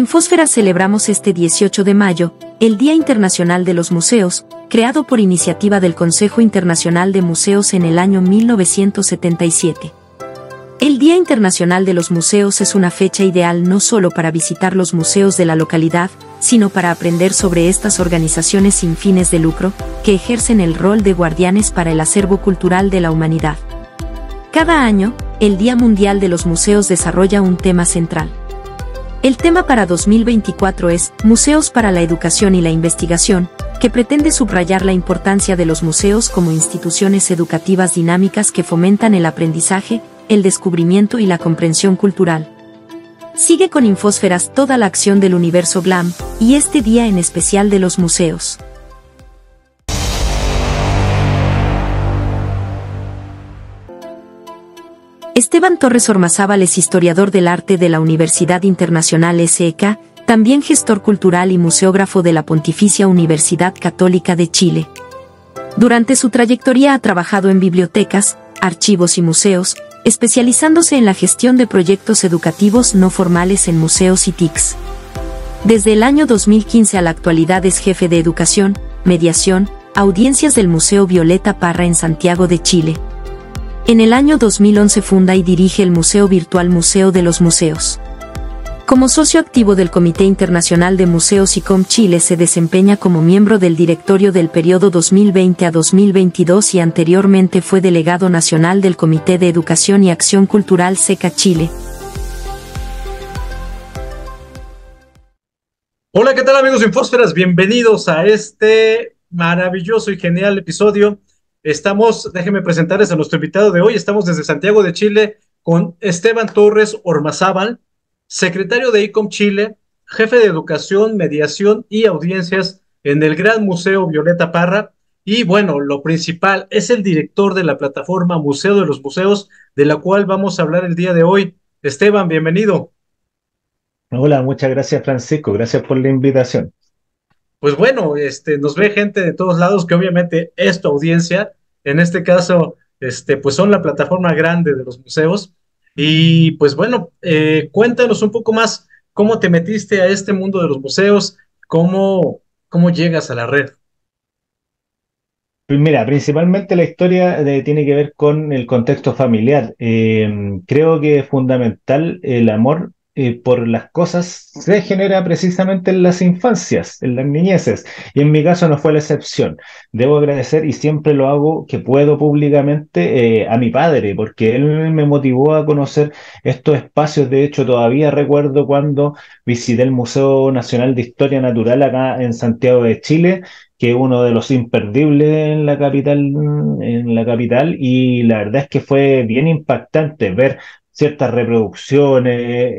Infósfera celebramos este 18 de mayo, el Día Internacional de los Museos, creado por iniciativa del Consejo Internacional de Museos en el año 1977. El Día Internacional de los Museos es una fecha ideal no solo para visitar los museos de la localidad, sino para aprender sobre estas organizaciones sin fines de lucro, que ejercen el rol de guardianes para el acervo cultural de la humanidad. Cada año, el Día Mundial de los Museos desarrolla un tema central. El tema para 2024 es Museos para la Educación y la Investigación, que pretende subrayar la importancia de los museos como instituciones educativas dinámicas que fomentan el aprendizaje, el descubrimiento y la comprensión cultural. Sigue con Infósferas toda la acción del universo GLAM, y este día en especial de los museos. Esteban Torres Ormazábal es historiador del arte de la Universidad Internacional SEK, también gestor cultural y museógrafo de la Pontificia Universidad Católica de Chile. Durante su trayectoria ha trabajado en bibliotecas, archivos y museos, especializándose en la gestión de proyectos educativos no formales en museos y TICs. Desde el año 2015 a la actualidad es jefe de educación, mediación, audiencias del Museo Violeta Parra en Santiago de Chile. En el año 2011 funda y dirige el museo virtual Museo de los Museos. Como socio activo del Comité Internacional de Museos ICOM Chile se desempeña como miembro del directorio del periodo 2020 a 2022 y anteriormente fue delegado nacional del Comité de Educación y Acción Cultural SECA Chile. Hola, ¿qué tal amigos de Infósferas? Bienvenidos a este maravilloso y genial episodio. Déjenme presentarles a nuestro invitado de hoy. Estamos desde Santiago de Chile con Esteban Torres Ormazábal, secretario de ICOM Chile, jefe de educación, mediación y audiencias en el Gran Museo Violeta Parra. Y bueno, lo principal, es el director de la plataforma Museo de los Museos, de la cual vamos a hablar el día de hoy. Esteban, bienvenido. Hola, muchas gracias Francisco, gracias por la invitación. Pues bueno, nos ve gente de todos lados que obviamente es tu audiencia. En este caso, pues son la plataforma grande de los museos. Y pues bueno, cuéntanos un poco más cómo te metiste a este mundo de los museos, cómo llegas a la red. Pues mira, principalmente la historia tiene que ver con el contexto familiar. Creo que es fundamental el amor por las cosas se genera precisamente en las infancias, en las niñeces, y en mi caso no fue la excepción. Debo agradecer, y siempre lo hago, que puedo públicamente a mi padre, porque él me motivó a conocer estos espacios. De hecho, todavía recuerdo cuando visité el Museo Nacional de Historia Natural acá en Santiago de Chile, que es uno de los imperdibles en la capital, y la verdad es que fue bien impactante ver ciertas reproducciones,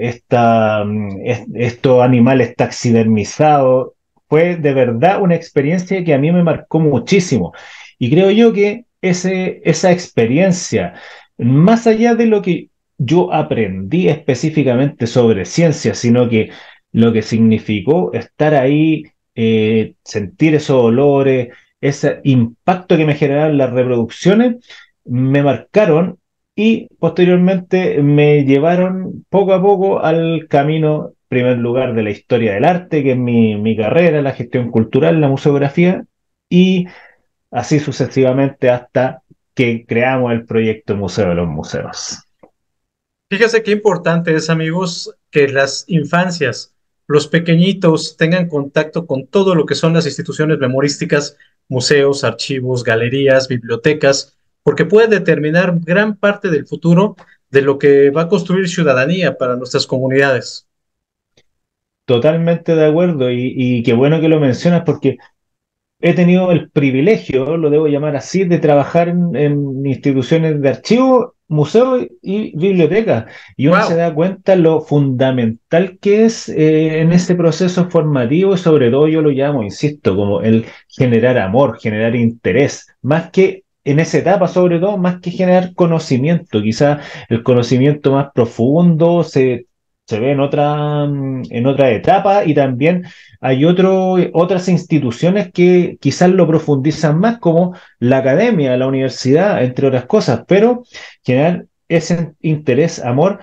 estos animales taxidermizados. Fue de verdad una experiencia que a mí me marcó muchísimo. Y creo yo que esa experiencia, más allá de lo que yo aprendí específicamente sobre ciencia, sino que lo que significó estar ahí, sentir esos olores, ese impacto que me generaron las reproducciones, me marcaron y posteriormente me llevaron poco a poco al camino, en primer lugar, de la historia del arte, que es mi carrera, la gestión cultural, la museografía, y así sucesivamente hasta que creamos el proyecto Museo de los Museos. Fíjese qué importante es, amigos, que las infancias, los pequeñitos, tengan contacto con todo lo que son las instituciones memorísticas, museos, archivos, galerías, bibliotecas, porque puede determinar gran parte del futuro de lo que va a construir ciudadanía para nuestras comunidades. Totalmente de acuerdo, y qué bueno que lo mencionas, porque he tenido el privilegio, lo debo llamar así, de trabajar en instituciones de archivo, museos y bibliotecas. Y uno se ¡Wow! da cuenta lo fundamental que es en ese proceso formativo, y sobre todo yo lo llamo, insisto, como el generar amor, generar interés, más que en esa etapa, sobre todo, más que generar conocimiento. Quizá el conocimiento más profundo se ve en otra etapa, y también hay otras instituciones que quizás lo profundizan más, como la academia, la universidad, entre otras cosas, pero generar ese interés, amor,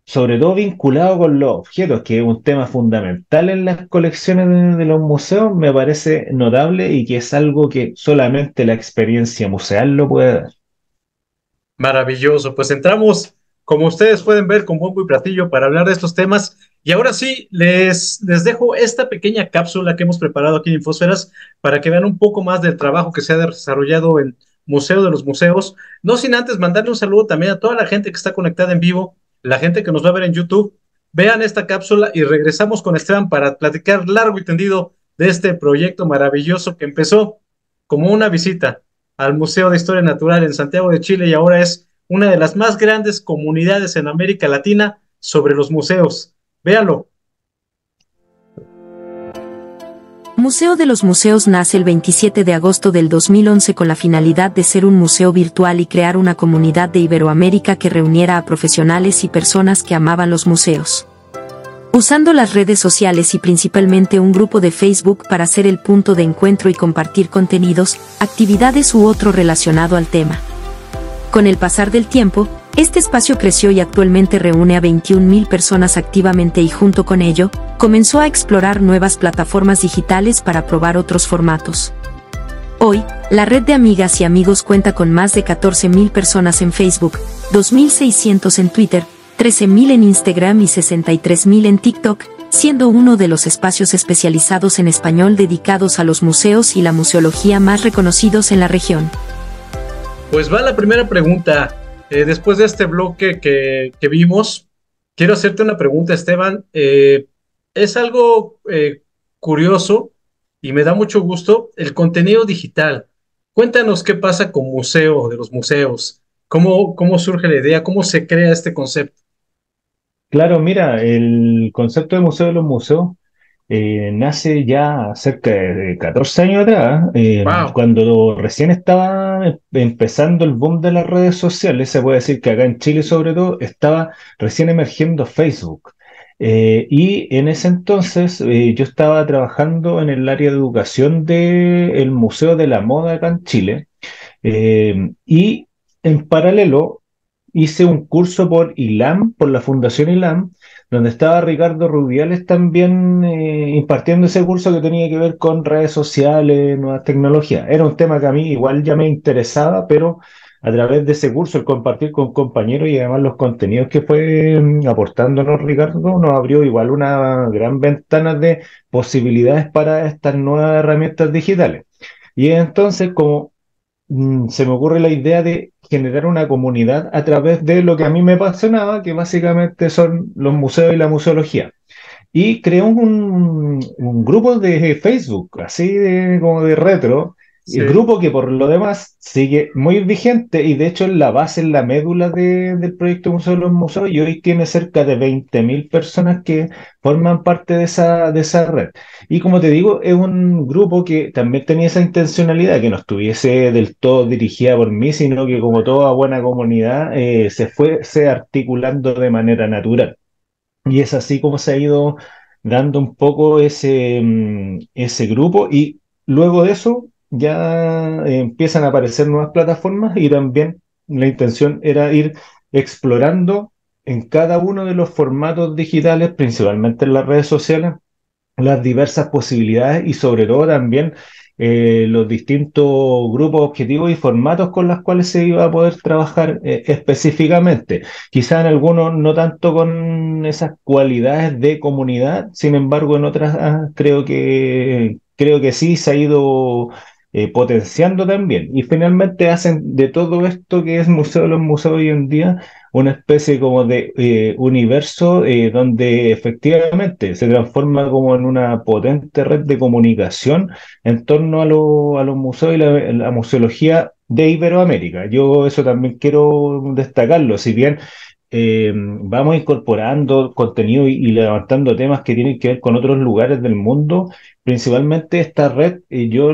sobre todo vinculado con los objetos, que es un tema fundamental en las colecciones de los museos, me parece notable y que es algo que solamente la experiencia museal lo puede dar. Maravilloso, pues entramos, como ustedes pueden ver, con bombo y platillo para hablar de estos temas. Y ahora sí, les dejo esta pequeña cápsula que hemos preparado aquí en Infosferas para que vean un poco más del trabajo que se ha desarrollado en Museo de los Museos. No sin antes mandarle un saludo también a toda la gente que está conectada en vivo, la gente que nos va a ver en YouTube. Vean esta cápsula y regresamos con Esteban para platicar largo y tendido de este proyecto maravilloso que empezó como una visita al Museo de Historia Natural en Santiago de Chile y ahora es una de las más grandes comunidades en América Latina sobre los museos. Véalo. Museo de los Museos nace el 27 de agosto del 2011 con la finalidad de ser un museo virtual y crear una comunidad de Iberoamérica que reuniera a profesionales y personas que amaban los museos. Usando las redes sociales y principalmente un grupo de Facebook para ser el punto de encuentro y compartir contenidos, actividades u otro relacionado al tema. Con el pasar del tiempo, este espacio creció y actualmente reúne a 21.000 personas activamente y junto con ello, comenzó a explorar nuevas plataformas digitales para probar otros formatos. Hoy, la red de amigas y amigos cuenta con más de 14.000 personas en Facebook, 2.600 en Twitter, 13.000 en Instagram y 63.000 en TikTok, siendo uno de los espacios especializados en español dedicados a los museos y la museología más reconocidos en la región. Pues va la primera pregunta. Después de este bloque que vimos, quiero hacerte una pregunta, Esteban. Es algo curioso y me da mucho gusto el contenido digital. Cuéntanos qué pasa con Museo de los Museos, cómo surge la idea, cómo se crea este concepto. Claro, mira, el concepto de Museo de los Museos nace ya cerca de 14 años atrás, Wow. cuando recién estaba empezando el boom de las redes sociales. Se puede decir que acá en Chile sobre todo estaba recién emergiendo Facebook. Y en ese entonces yo estaba trabajando en el área de educación del Museo de la Moda acá en Chile. Y en paralelo hice un curso por ILAM, por la Fundación ILAM, donde estaba Ricardo Rubiales también impartiendo ese curso que tenía que ver con redes sociales, nuevas tecnologías. Era un tema que a mí igual ya me interesaba, pero a través de ese curso, el compartir con compañeros y además los contenidos que fue aportándonos Ricardo, nos abrió igual una gran ventana de posibilidades para estas nuevas herramientas digitales. Y entonces, como se me ocurre la idea de generar una comunidad a través de lo que a mí me apasionaba, que básicamente son los museos y la museología. Y creé un grupo de Facebook, así de, como de retro, el Sí. grupo que por lo demás sigue muy vigente y de hecho es la base, es la médula del proyecto Museo de los Museos y hoy tiene cerca de 20.000 personas que forman parte de esa red. Y como te digo, es un grupo que también tenía esa intencionalidad, que no estuviese del todo dirigida por mí, sino que como toda buena comunidad se articulando de manera natural. Y es así como se ha ido dando un poco ese grupo y luego de eso ya empiezan a aparecer nuevas plataformas y también la intención era ir explorando en cada uno de los formatos digitales, principalmente en las redes sociales, las diversas posibilidades y sobre todo también los distintos grupos objetivos y formatos con los cuales se iba a poder trabajar específicamente. Quizá en algunos no tanto con esas cualidades de comunidad, sin embargo en otras creo que sí se ha ido potenciando también. Y finalmente hacen de todo esto que es Museo de los Museos hoy en día una especie como de universo donde efectivamente se transforma como en una potente red de comunicación en torno a los museos y la museología de Iberoamérica. Yo eso también quiero destacarlo, si bien vamos incorporando contenido y levantando temas que tienen que ver con otros lugares del mundo. Principalmente esta red, yo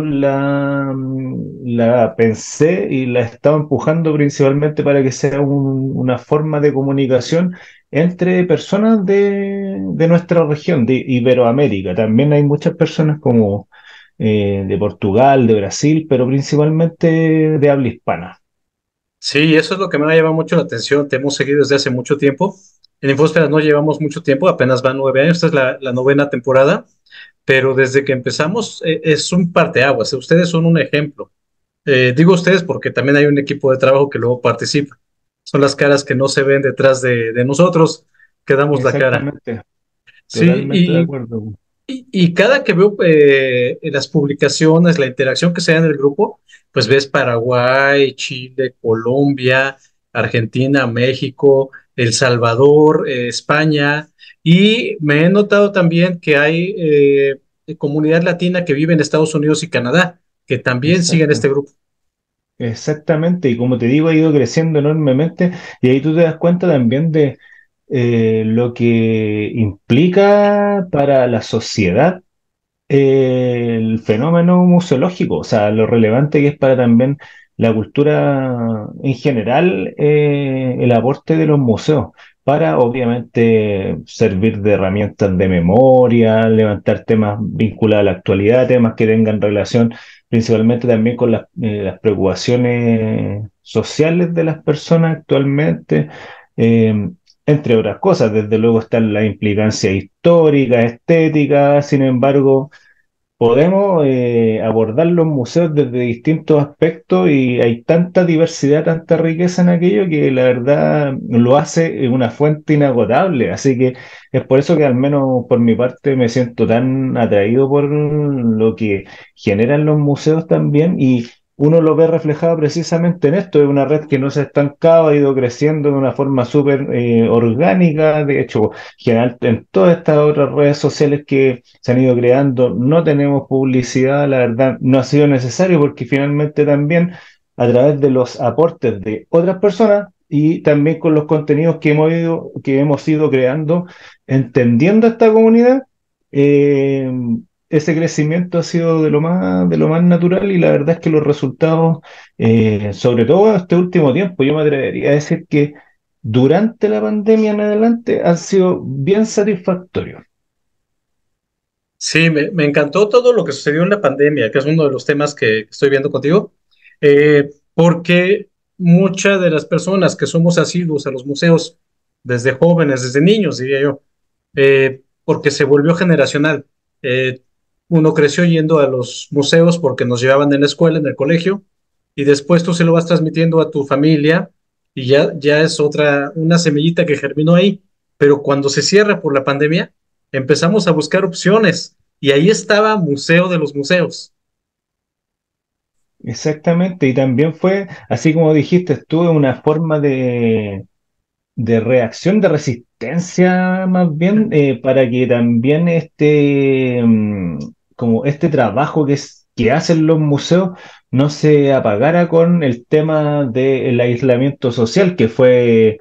la pensé y la estaba empujando principalmente para que sea una forma de comunicación entre personas de nuestra región, de Iberoamérica. También hay muchas personas como de Portugal, de Brasil, pero principalmente de habla hispana. Sí, eso es lo que me ha llamado mucho la atención. Te hemos seguido desde hace mucho tiempo. En Infosferas no llevamos mucho tiempo, apenas van 9 años, esta es la novena temporada, pero desde que empezamos es un parteaguas. Ustedes son un ejemplo. Digo ustedes porque también hay un equipo de trabajo que luego participa. Son las caras que no se ven detrás de nosotros, que damos la cara. Exactamente, Sí, totalmente de acuerdo. y cada que veo en las publicaciones, la interacción que se da en el grupo, pues ves Paraguay, Chile, Colombia, Argentina, México, El Salvador, España, y me he notado también que hay comunidad latina que vive en Estados Unidos y Canadá, que también siguen este Exacto. grupo. Exactamente, y como te digo, ha ido creciendo enormemente y ahí tú te das cuenta también de lo que implica para la sociedad el fenómeno museológico, o sea, lo relevante que es para también la cultura en general, el aporte de los museos, para obviamente servir de herramientas de memoria, levantar temas vinculados a la actualidad, temas que tengan relación principalmente también con las preocupaciones sociales de las personas actualmente. eh, Entre otras cosas, desde luego está la implicancia histórica, estética, sin embargo, podemos abordar los museos desde distintos aspectos y hay tanta diversidad, tanta riqueza en aquello que la verdad lo hace una fuente inagotable. Así que es por eso que al menos por mi parte me siento tan atraído por lo que generan los museos también y uno lo ve reflejado precisamente en esto. Es una red que no se ha estancado, ha ido creciendo de una forma súper orgánica. De hecho, general, en todas estas otras redes sociales que se han ido creando, no tenemos publicidad, la verdad, no ha sido necesario porque finalmente también a través de los aportes de otras personas y también con los contenidos que hemos ido creando, entendiendo esta comunidad, eh, ese crecimiento ha sido de lo más natural y la verdad es que los resultados, sobre todo este último tiempo, yo me atrevería a decir que durante la pandemia en adelante han sido bien satisfactorios. Sí, me encantó todo lo que sucedió en la pandemia, que es uno de los temas que estoy viendo contigo, porque muchas de las personas que somos asiduos a los museos desde jóvenes, desde niños, diría yo, porque se volvió generacional. Eh, Uno creció yendo a los museos porque nos llevaban en la escuela, en el colegio, y después tú se lo vas transmitiendo a tu familia y ya es una semillita que germinó ahí. Pero cuando se cierra por la pandemia, empezamos a buscar opciones y ahí estaba Museo de los Museos. Exactamente, y también fue, así como dijiste, estuvo una forma de reacción, de resistencia más bien, para que también como este trabajo que hacen los museos no se apagara con el tema del aislamiento social, que fue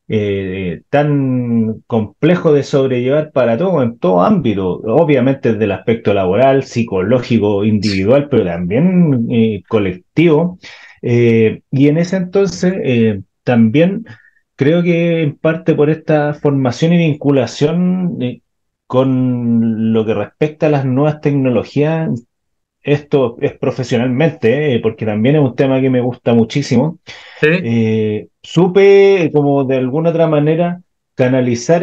tan complejo de sobrellevar para todo, en todo ámbito, obviamente desde el aspecto laboral, psicológico, individual, pero también colectivo. Y en ese entonces también creo que en parte por esta formación y vinculación con lo que respecta a las nuevas tecnologías, esto es profesionalmente, porque también es un tema que me gusta muchísimo. Sí, Supe como de alguna otra manera canalizar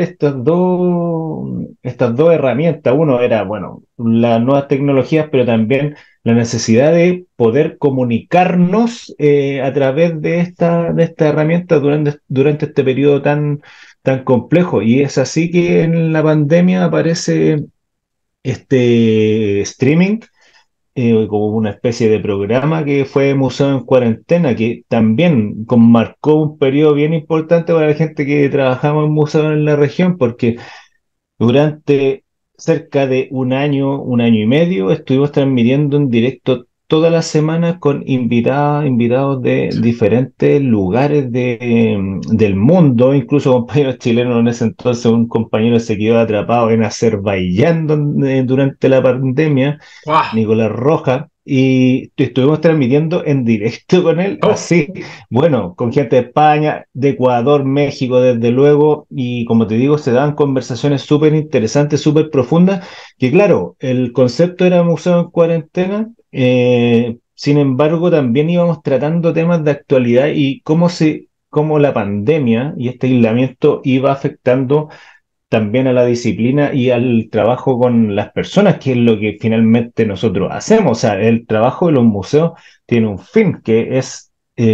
estas dos herramientas. Uno era, bueno, las nuevas tecnologías, pero también la necesidad de poder comunicarnos a través de esta herramienta durante este periodo tan complejo. Y es así que en la pandemia aparece este streaming como una especie de programa que fue Museo en Cuarentena, que también marcó un periodo bien importante para la gente que trabajamos en museos en la región, porque durante cerca de un año y medio, estuvimos transmitiendo en directo todas las semanas con invitados de diferentes lugares del mundo, incluso compañeros chilenos en ese entonces, un compañero se quedó atrapado en Azerbaiyán durante la pandemia, ¡guau! Nicolás Rojas, y estuvimos transmitiendo en directo con él, Oh, así, bueno, con gente de España, de Ecuador, México, desde luego, y como te digo, se daban conversaciones súper interesantes, súper profundas, que claro, el concepto era museo en cuarentena, sin embargo, también íbamos tratando temas de actualidad y cómo la pandemia y este aislamiento iba afectando también a la disciplina y al trabajo con las personas, que es lo que finalmente nosotros hacemos. O sea, el trabajo de los museos tiene un fin, que es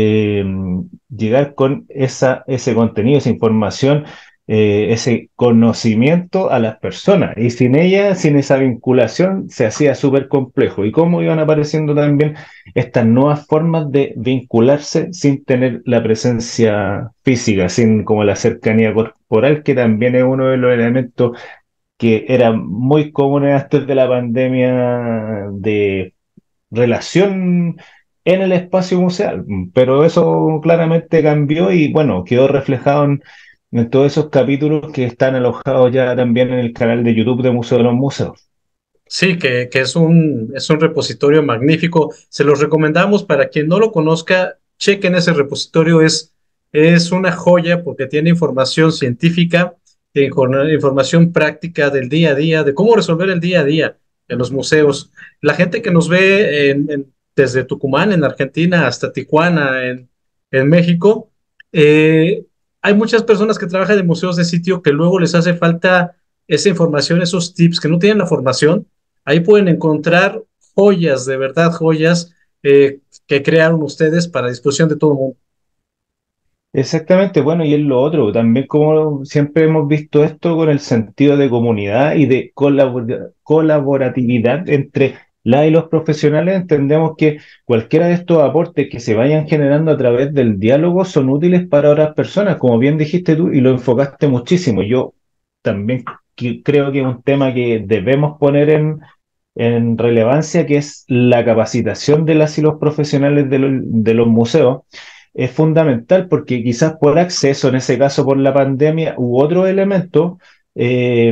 llegar con ese contenido, esa información, ese conocimiento a las personas. Y sin ella, sin esa vinculación, se hacía súper complejo. Y cómo iban apareciendo también estas nuevas formas de vincularse sin tener la presencia física, sin como la cercanía corporal, que también es uno de los elementos que era muy comunes antes de la pandemia de relación en el espacio museal. Pero eso claramente cambió y bueno, quedó reflejado en todos esos capítulos que están alojados ya también en el canal de YouTube de Museo de los Museos. Sí, que es un repositorio magnífico. Se los recomendamos para quien no lo conozca, chequen ese repositorio. Es una joya porque tiene información científica, información práctica del día a día, de cómo resolver el día a día en los museos. La gente que nos ve desde Tucumán, en Argentina, hasta Tijuana, en México, eh, hay muchas personas que trabajan en museos de sitio que luego les hace falta esa información, esos tips, que no tienen la formación. Ahí pueden encontrar joyas, de verdad, joyas que crearon ustedes para disposición de todo el mundo. Exactamente, bueno, y es lo otro, también como siempre hemos visto esto con el sentido de comunidad y de colaboratividad entre la y los profesionales, entendemos que cualquiera de estos aportes que se vayan generando a través del diálogo son útiles para otras personas, como bien dijiste tú, y lo enfocaste muchísimo. Yo también creo que es un tema que debemos poner en relevancia, que es la capacitación de las y los profesionales de los museos. Es fundamental porque quizás por acceso, en ese caso por la pandemia u otro elemento, eh,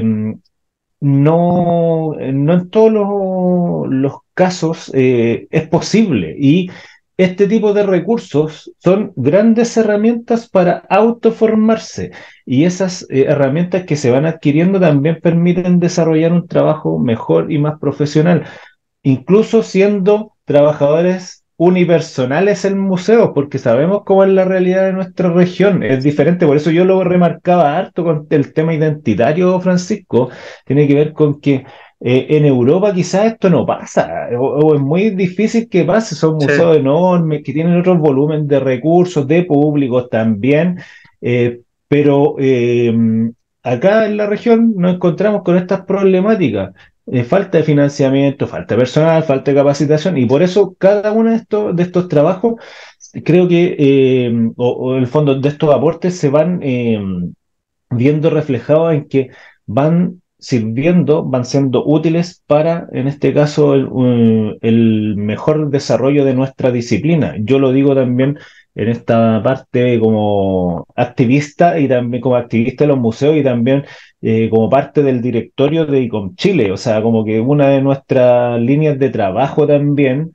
no en todos los casos es posible. Y este tipo de recursos son grandes herramientas para autoformarse. Y esas herramientas que se van adquiriendo también permiten desarrollar un trabajo mejor y más profesional, incluso siendo trabajadores unipersonales en museos, porque sabemos cómo es la realidad de nuestra región, es diferente, por eso yo lo remarcaba harto con el tema identitario, Francisco, tiene que ver con que en Europa quizás esto no pasa, o es muy difícil que pase, son Sí, museos enormes que tienen otro volumen de recursos, de públicos también, pero acá en la región nos encontramos con estas problemáticas, falta de financiamiento, falta de personal, falta de capacitación, y por eso cada uno de estos trabajos, creo que, o en el fondo de estos aportes se van viendo reflejados en que van sirviendo, van siendo útiles para, en este caso, el mejor desarrollo de nuestra disciplina. Yo lo digo también en esta parte como activista y también como activista de los museos y también como parte del directorio de ICOM Chile, o sea, como que una de nuestras líneas de trabajo también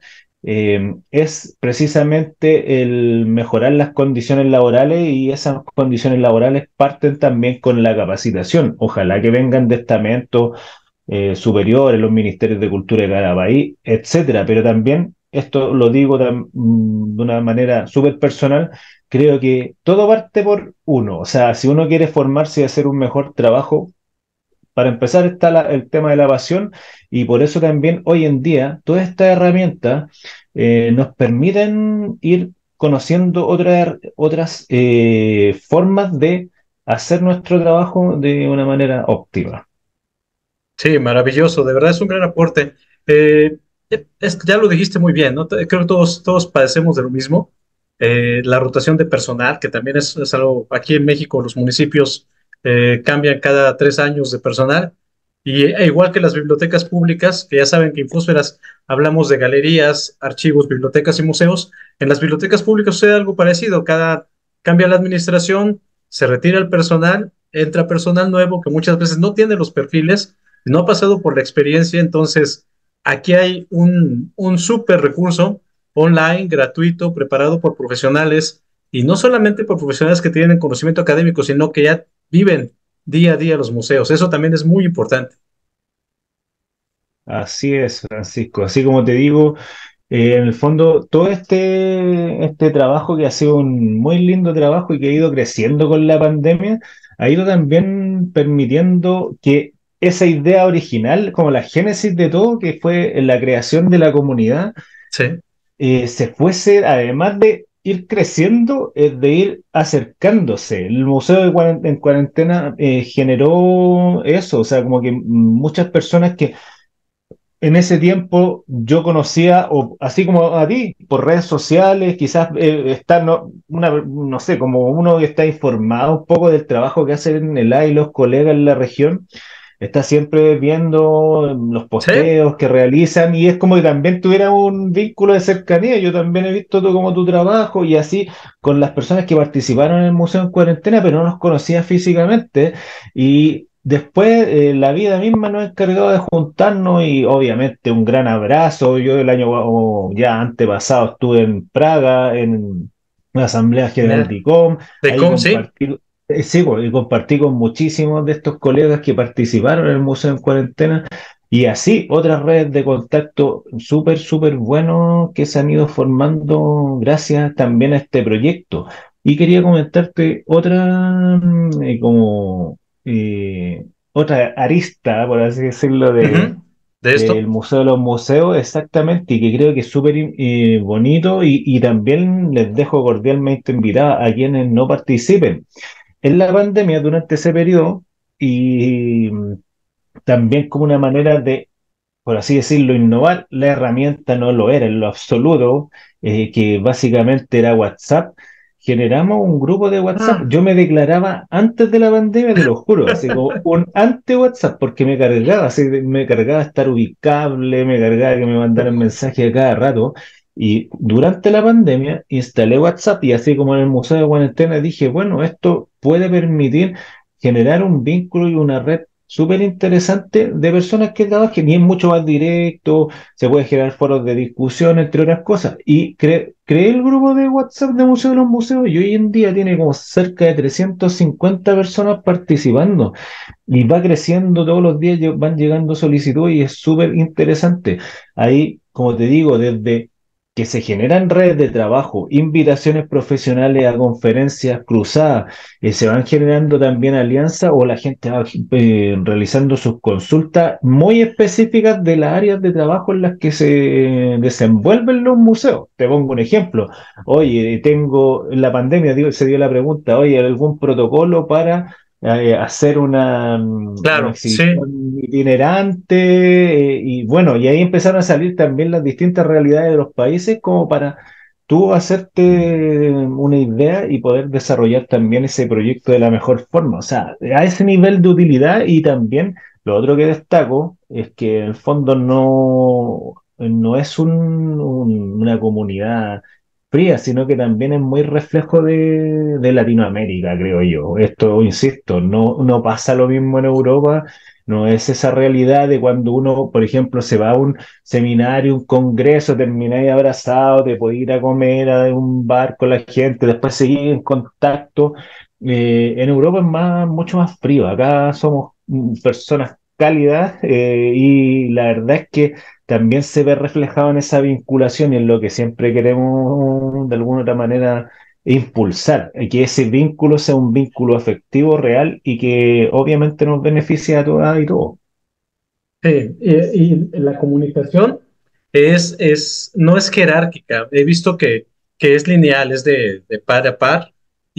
es precisamente el mejorar las condiciones laborales y esas condiciones laborales parten también con la capacitación. Ojalá que vengan de estamentos superiores, los ministerios de cultura de cada país, etcétera. Pero también, esto lo digo de una manera súper personal, creo que todo parte por uno. O sea, si uno quiere formarse y hacer un mejor trabajo, para empezar está el tema de la pasión y por eso también hoy en día todas estas herramientas nos permiten ir conociendo otras formas de hacer nuestro trabajo de una manera óptima. sí, maravilloso, de verdad es un gran aporte. Eh, ya lo dijiste muy bien, ¿no? Creo que todos padecemos de lo mismo. La rotación de personal, que también es algo, aquí en México los municipios cambian cada 3 años de personal, igual que las bibliotecas públicas, que ya saben que en Infósferas hablamos de galerías, archivos, bibliotecas y museos. En las bibliotecas públicas sucede algo parecido, cambia la administración, se retira el personal, entra personal nuevo que muchas veces no tiene los perfiles, no ha pasado por la experiencia. Entonces aquí hay un súper recurso online, gratuito, preparado por profesionales, y no solamente por profesionales que tienen conocimiento académico, sino que ya viven día a día los museos. Eso también es muy importante. Así es, Francisco. Así como te digo, En el fondo, todo este trabajo que ha sido un muy lindo trabajo y que ha ido creciendo con la pandemia, ha ido también permitiendo que esa idea original, como la génesis de todo, que fue la creación de la comunidad, Sí, se fuese, además de ir creciendo, de ir acercándose. El Museo en Cuarentena generó eso, o sea, como que muchas personas que en ese tiempo yo conocía, o así como a ti, por redes sociales, quizás está, no sé, como uno que está informado un poco del trabajo que hacen el A y los colegas en la región, está siempre viendo los sí, posteos que realizan y es como que también tuviera un vínculo de cercanía. Yo también he visto como tu trabajo y así con las personas que participaron en el Museo en Cuarentena, pero no los conocía físicamente. Y después la vida misma nos ha encargado de juntarnos y obviamente un gran abrazo. Yo el año ya antepasado estuve en Praga, en la Asamblea General genial. de ICOM, ¿De ahí cómo? Sí. compartí. Sí, pues, y compartí con muchísimos de estos colegas que participaron en el Museo en Cuarentena y así otras redes de contacto súper, súper buenos que se han ido formando gracias también a este proyecto. Y quería comentarte otra, otra arista, por así decirlo, Ujú. De del esto. Museo de los Museos, exactamente, y que creo que es súper bonito y también les dejo cordialmente invitada a quienes no participen en la pandemia durante ese periodo y también como una manera de, por así decirlo, innovar. La herramienta no lo era en lo absoluto, que básicamente era WhatsApp. Generamos un grupo de WhatsApp. Ah, Yo me declaraba antes de la pandemia, te lo juro, así como un anti-WhatsApp, porque me cargaba, así, me cargaba estar ubicable, me cargaba que me mandaran mensajes a cada rato. Y durante la pandemia instalé WhatsApp y así como en el Museo de Cuarentena dije, bueno, esto puede permitir generar un vínculo y una red súper interesante de personas que trabajen y es mucho más directo, se puede generar foros de discusión, entre otras cosas. Y creé el grupo de WhatsApp de Museo de los Museos y hoy en día tiene como cerca de 350 personas participando y va creciendo todos los días, van llegando solicitudes y es súper interesante. Ahí, como te digo, desde que se generan redes de trabajo, invitaciones profesionales a conferencias cruzadas, se van generando también alianzas o la gente va realizando sus consultas muy específicas de las áreas de trabajo en las que se desenvuelven los museos. Te pongo un ejemplo. Oye, en la pandemia se dio la pregunta, oye, ¿algún protocolo para hacer una claro, sí. exhibición itinerante? Y bueno, y ahí empezaron a salir también las distintas realidades de los países como para tú hacerte una idea y poder desarrollar también ese proyecto de la mejor forma. O sea, a ese nivel de utilidad y también lo otro que destaco es que en el fondo no es una comunidad fría, sino que también es muy reflejo de Latinoamérica, creo yo. Esto, insisto, no pasa lo mismo en Europa. No es esa realidad de cuando uno, por ejemplo, se va a un seminario, un congreso, termináis abrazado, te podéis ir a comer a un bar con la gente, después seguir en contacto. En Europa es mucho más frío. Acá somos personas cálidas y la verdad es que también se ve reflejado en esa vinculación y en lo que siempre queremos de alguna otra manera impulsar, que ese vínculo sea un vínculo afectivo real y que obviamente nos beneficie a todas y todos. Sí, y la comunicación no es jerárquica. He visto que es lineal, es de par a par,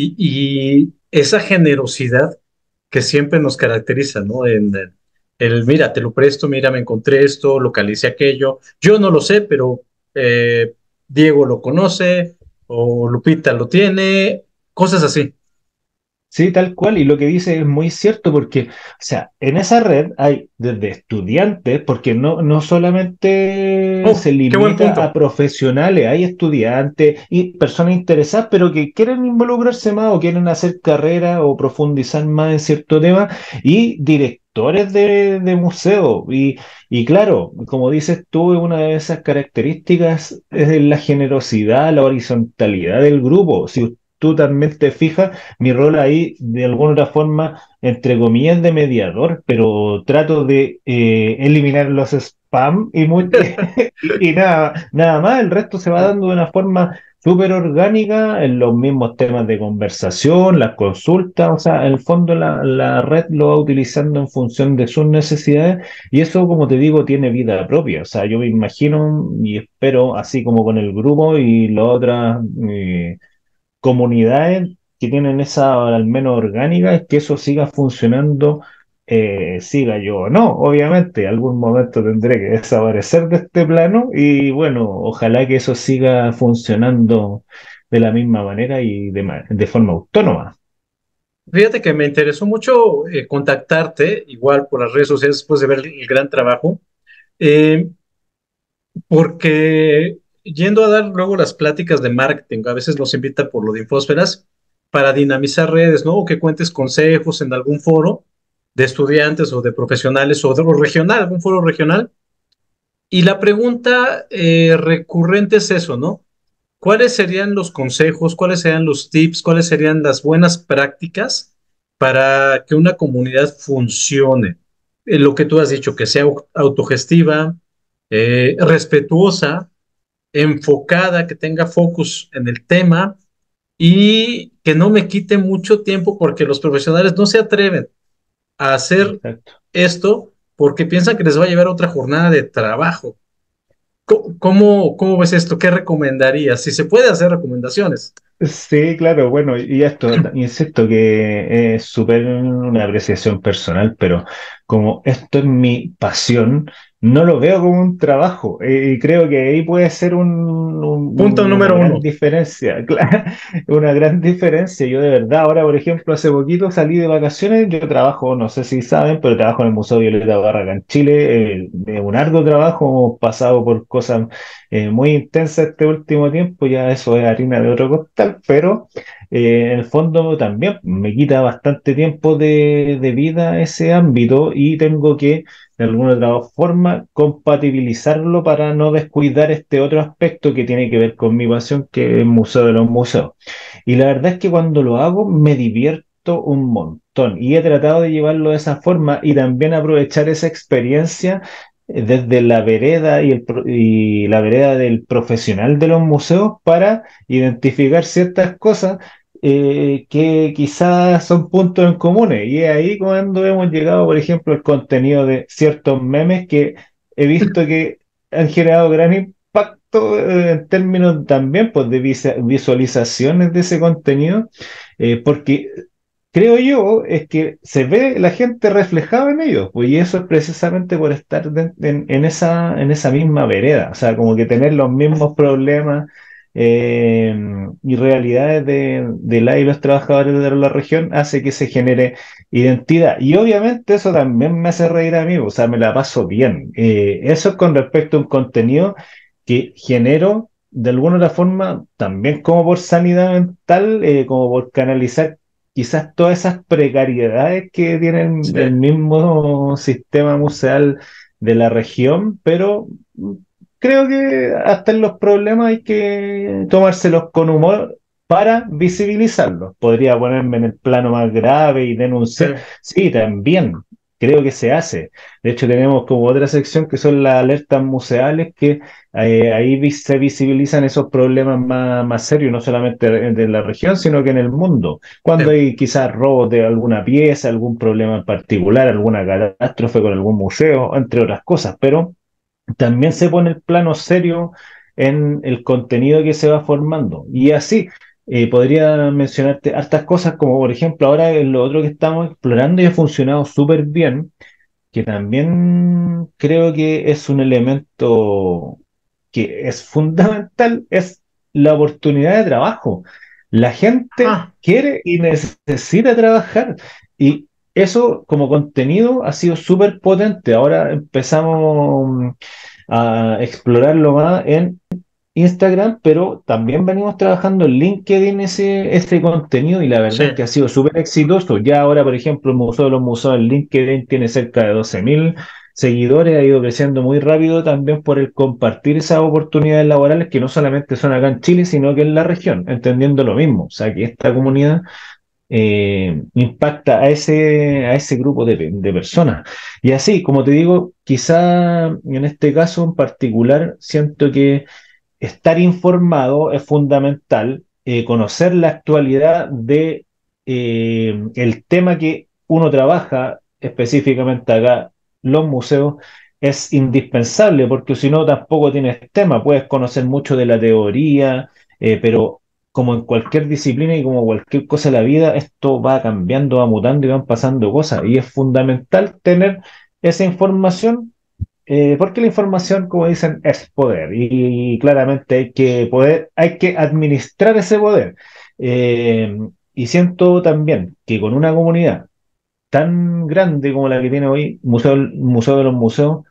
y esa generosidad que siempre nos caracteriza, ¿no? Mira, te lo presto, mira, me encontré esto, localicé aquello. Yo no lo sé, pero eh, Diego lo conoce, o Lupita lo tiene, cosas así. Sí, tal cual, y lo que dice es muy cierto porque, o sea, en esa red hay desde estudiantes, porque no solamente se Oh, qué buen limita a punto. profesionales, hay estudiantes y personas interesadas, pero que quieren involucrarse más o quieren hacer carrera o profundizar más en cierto tema, y directores de museos. Y claro, como dices tú, una de esas características es la generosidad, la horizontalidad del grupo. Si tú también te fijas, mi rol ahí, de alguna otra forma, entre comillas, de mediador, pero trato de eliminar los spam y nada más, el resto se va dando de una forma súper orgánica en los mismos temas de conversación, las consultas, o sea, en el fondo la red lo va utilizando en función de sus necesidades y eso, como te digo, tiene vida propia, o sea, yo me imagino y espero, así como con el grupo y las otras comunidades que tienen esa al menos orgánica, es que eso siga funcionando, siga yo o no. Obviamente, algún momento tendré que desaparecer de este plano y bueno, ojalá que eso siga funcionando de la misma manera y de forma autónoma. Fíjate que me interesó mucho contactarte, igual por las redes sociales, después de ver el gran trabajo, eh, porque yendo a dar luego las pláticas de marketing, a veces nos invitan por lo de Infósferas para dinamizar redes, ¿no? O que cuentes consejos en algún foro de estudiantes o de profesionales o regional, algún foro regional. Y la pregunta recurrente es eso, ¿no? ¿Cuáles serían los consejos, cuáles serían los tips, cuáles serían las buenas prácticas para que una comunidad funcione? Lo que tú has dicho, que sea autogestiva, respetuosa, enfocada, que tenga focus en el tema y que no me quite mucho tiempo porque los profesionales no se atreven a hacer Exacto. esto porque piensan que les va a llevar otra jornada de trabajo. ¿Cómo ves esto? ¿Qué recomendarías? Si se puede hacer recomendaciones. Sí, claro, bueno, y esto, insisto que es súper una apreciación personal, pero como esto es mi pasión, no lo veo como un trabajo, y creo que ahí puede ser Punto una número gran uno. diferencia, claro, una gran diferencia. Yo de verdad, ahora por ejemplo, hace poquito salí de vacaciones, yo trabajo, no sé si saben, pero trabajo en el Museo Violeta Barra acá en Chile, de un arduo trabajo, hemos pasado por cosas muy intensa este último tiempo, ya eso es harina de otro costal, pero en el fondo también me quita bastante tiempo de vida ese ámbito y tengo que, de alguna otra forma, compatibilizarlo para no descuidar este otro aspecto que tiene que ver con mi pasión, que es el Museo de los Museos. Y la verdad es que cuando lo hago me divierto un montón y he tratado de llevarlo de esa forma y también aprovechar esa experiencia desde la vereda y la vereda del profesional de los museos para identificar ciertas cosas que quizás son puntos en comunes. Y es ahí cuando hemos llegado, por ejemplo, al contenido de ciertos memes que he visto que han generado gran impacto en términos también pues, de visualizaciones de ese contenido, porque creo yo, es que se ve la gente reflejada en ellos, pues, y eso es precisamente por estar en esa misma vereda, o sea, como que tener los mismos problemas eh, y realidades de la y los trabajadores de la región hace que se genere identidad. Y obviamente eso también me hace reír a mí, o sea, me la paso bien. Eso es con respecto a un contenido que genero de alguna otra forma, también como por sanidad mental, como por canalizar quizás todas esas precariedades que tiene Sí. el mismo sistema museal de la región, pero creo que hasta en los problemas hay que tomárselos con humor para visibilizarlos. Podría ponerme en el plano más grave y Sí. denunciar. Sí, también. Creo que se hace. De hecho, tenemos como otra sección que son las alertas museales, que ahí se visibilizan esos problemas más serios, no solamente de la región, sino que en el mundo. Sí. Cuando hay quizás robos de alguna pieza, algún problema en particular, alguna catástrofe con algún museo, entre otras cosas, pero también se pone el plano serio en el contenido que se va formando. Y así, podría mencionarte hartas cosas, como por ejemplo ahora en lo otro que estamos explorando y ha funcionado súper bien, que también creo que es un elemento que es fundamental, es la oportunidad de trabajo. La gente Ah, quiere y necesita trabajar y eso como contenido ha sido súper potente. Ahora empezamos a explorarlo más en Instagram, pero también venimos trabajando en LinkedIn ese contenido y la sí. verdad es que ha sido súper exitoso. Ya ahora, por ejemplo, el Museo de los Museos en LinkedIn tiene cerca de 12.000 seguidores, ha ido creciendo muy rápido también por el compartir esas oportunidades laborales que no solamente son acá en Chile, sino que en la región, entendiendo lo mismo. O sea, que esta comunidad impacta a ese grupo de personas. Y así, como te digo, quizá en este caso en particular, siento que estar informado es fundamental, conocer la actualidad de el tema que uno trabaja, específicamente acá, los museos, es indispensable, porque si no tampoco tienes tema, puedes conocer mucho de la teoría, pero como en cualquier disciplina y como cualquier cosa de la vida, esto va cambiando, va mutando y van pasando cosas, y es fundamental tener esa información porque la información, como dicen, es poder y claramente hay que poder, hay que administrar ese poder. Eh, y siento también que con una comunidad tan grande como la que tiene hoy Museo de los Museos,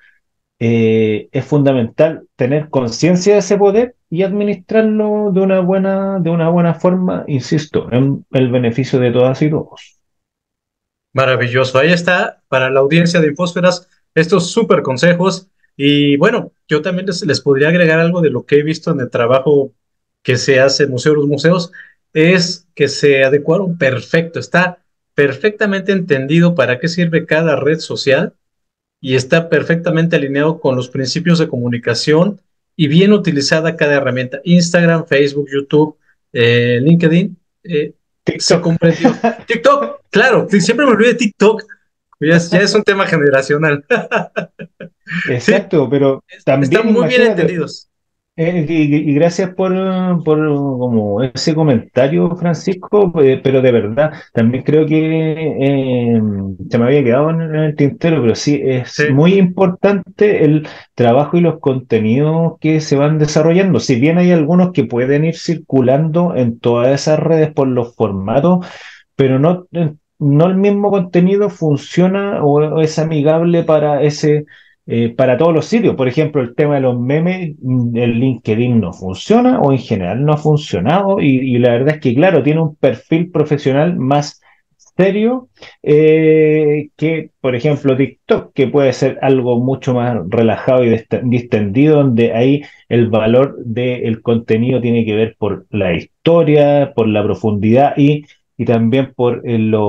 es fundamental tener conciencia de ese poder y administrarlo de una buena forma, insisto, en el beneficio de todas y todos. Maravilloso. Ahí está para la audiencia de Infósferas estos súper consejos. Y bueno, yo también les podría agregar algo de lo que he visto en el trabajo que se hace en Museo de los Museos, es que se adecuaron perfecto, está perfectamente entendido para qué sirve cada red social y está perfectamente alineado con los principios de comunicación y bien utilizada cada herramienta. Instagram, Facebook, YouTube, LinkedIn, se TikTok. comprendió. TikTok, claro, sí, siempre me olvido de TikTok, ya es un tema generacional. Sí, Exacto, pero están también muy bien imagínate. entendidos. Y gracias por como ese comentario, Francisco, pero de verdad, también creo que se me había quedado en el tintero, pero sí, Sí, es muy importante el trabajo y los contenidos que se van desarrollando. Si bien hay algunos que pueden ir circulando en todas esas redes por los formatos, pero no el mismo contenido funciona o es amigable para para todos los sitios. Por ejemplo, el tema de los memes, el LinkedIn no funciona o en general no ha funcionado y la verdad es que, claro, tiene un perfil profesional más serio que, por ejemplo, TikTok, que puede ser algo mucho más relajado y distendido, donde ahí el valor del contenido tiene que ver por la historia, por la profundidad y también por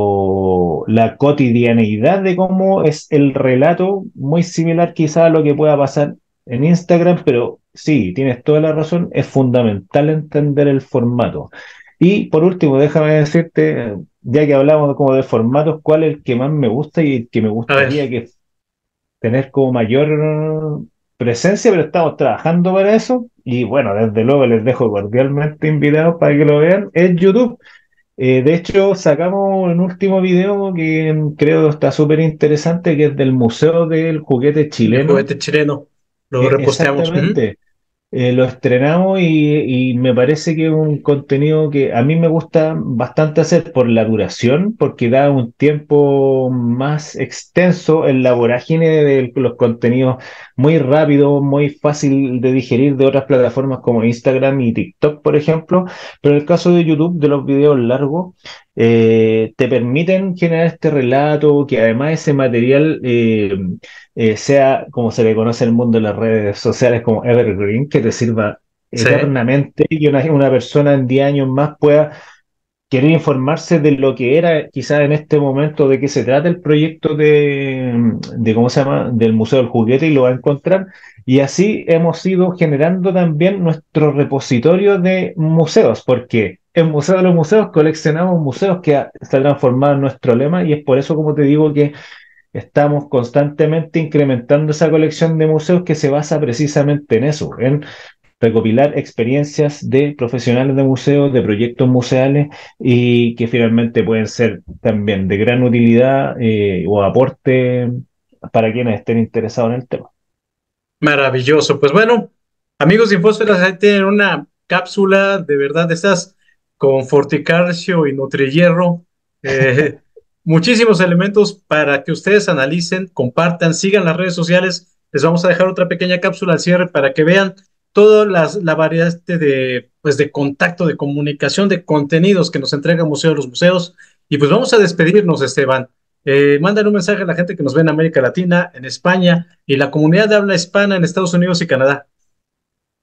la cotidianeidad de cómo es el relato, muy similar quizá a lo que pueda pasar en Instagram, pero sí, tienes toda la razón, es fundamental entender el formato. Y por último, déjame decirte, ya que hablamos como de formatos, cuál es el que más me gusta y el que me a ver, gustaría que tener como mayor presencia, pero estamos trabajando para eso. Y bueno, desde luego les dejo cordialmente invitados para que lo vean, es YouTube. De hecho, sacamos un último video que creo está súper interesante, que es del Museo del Juguete el Chileno. juguete chileno, lo reposteamos. Ujú. Exactamente. Lo estrenamos y me parece que es un contenido que a mí me gusta bastante hacer por la duración, porque da un tiempo más extenso en la vorágine de los contenidos muy rápido, muy fácil de digerir de otras plataformas como Instagram y TikTok, por ejemplo. Pero en el caso de YouTube, de los videos largos, te permiten generar este relato, que además ese material sea como se le conoce en el mundo de las redes sociales como evergreen, que te sirva Sí, eternamente y que una persona en 10 años más pueda querer informarse de lo que era quizás en este momento, de qué se trata el proyecto ¿cómo se llama?, del Museo del Juguete y lo va a encontrar. Y así hemos ido generando también nuestro repositorio de museos, porque en Museo de los Museos coleccionamos museos se ha transformado en nuestro lema y es por eso, como te digo, que estamos constantemente incrementando esa colección de museos que se basa precisamente en eso, en recopilar experiencias de profesionales de museos, de proyectos museales y que finalmente pueden ser también de gran utilidad o aporte para quienes estén interesados en el tema. maravilloso. Pues bueno, amigos de Infósferas, ahí tienen una cápsula de verdad de estas con Forticalcio y Nutrihierro. Eh, muchísimos elementos para que ustedes analicen, compartan, sigan las redes sociales. Les vamos a dejar otra pequeña cápsula al cierre para que vean toda la variedad pues de contacto, de comunicación, de contenidos que nos entrega Museo de los Museos. Y pues vamos a despedirnos, Esteban. Mandan un mensaje a la gente que nos ve en América Latina, en España y la comunidad de habla hispana en Estados Unidos y Canadá.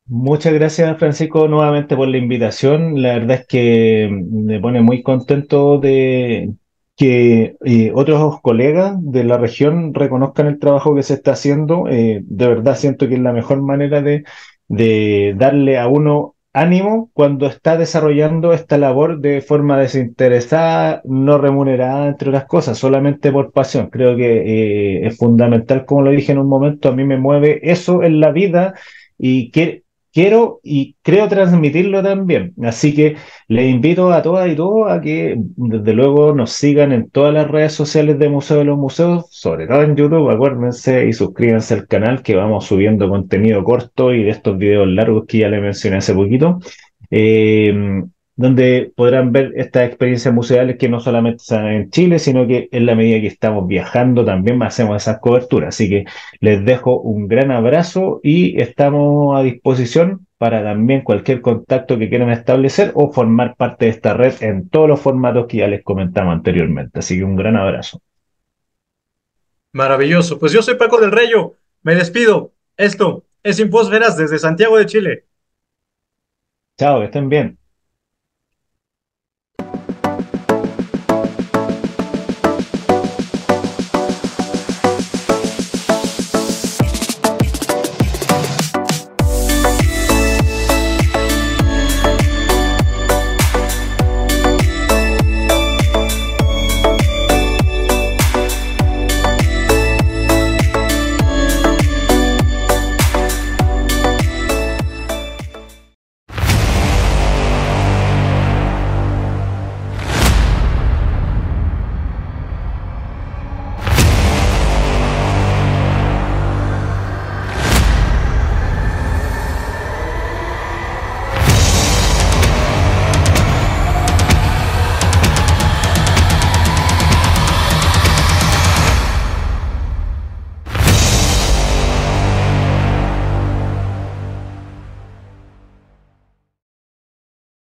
Muchas gracias, Francisco, nuevamente por la invitación. La verdad es que me pone muy contento de que otros colegas de la región reconozcan el trabajo que se está haciendo. De verdad siento que es la mejor manera de darle a uno ánimo cuando está desarrollando esta labor de forma desinteresada, no remunerada, entre otras cosas, solamente por pasión. Creo que es fundamental, como lo dije en un momento, a mí me mueve eso en la vida. Y quiero y creo transmitirlo también. Así que les invito a todas y todos a que desde luego nos sigan en todas las redes sociales de Museo de los Museos, sobre todo en YouTube, acuérdense y suscríbanse al canal que vamos subiendo contenido corto y de estos videos largos que ya les mencioné hace poquito. eh, Donde podrán ver estas experiencias museales que no solamente están en Chile, sino que en la medida que estamos viajando también hacemos esas coberturas. Así que les dejo un gran abrazo y estamos a disposición para también cualquier contacto que quieran establecer o formar parte de esta red en todos los formatos que ya les comentamos anteriormente. Así que un gran abrazo. Maravilloso. Pues yo soy Paco del Reyo. Me despido. Esto es Infósferas desde Santiago de Chile. Chao, que estén bien.